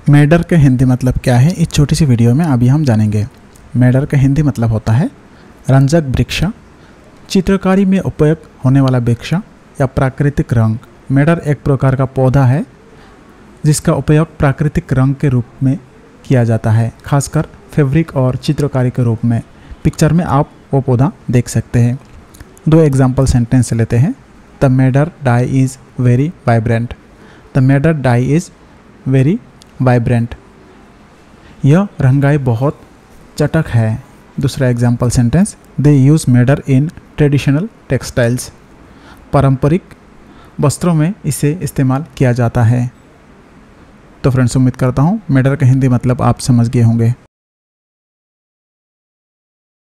मैडर का हिंदी मतलब क्या है, इस छोटी सी वीडियो में अभी हम जानेंगे। मैडर का हिंदी मतलब होता है रंजक वृक्ष, चित्रकारी में उपयोग होने वाला वृक्ष या प्राकृतिक रंग। मैडर एक प्रकार का पौधा है जिसका उपयोग प्राकृतिक रंग के रूप में किया जाता है, खासकर फैब्रिक और चित्रकारी के रूप में। पिक्चर में आप वो पौधा देख सकते हैं। दो एग्जाम्पल सेंटेंस लेते हैं। The madder dye is very vibrant. The madder dye is very vibrant. यह रंगाई बहुत चटक है। दूसरा example sentence, they use madder in traditional textiles. पारंपरिक वस्त्रों में इसे इस्तेमाल किया जाता है। तो फ्रेंड्स, उम्मीद करता हूँ मैडर का हिंदी मतलब आप समझ गए होंगे।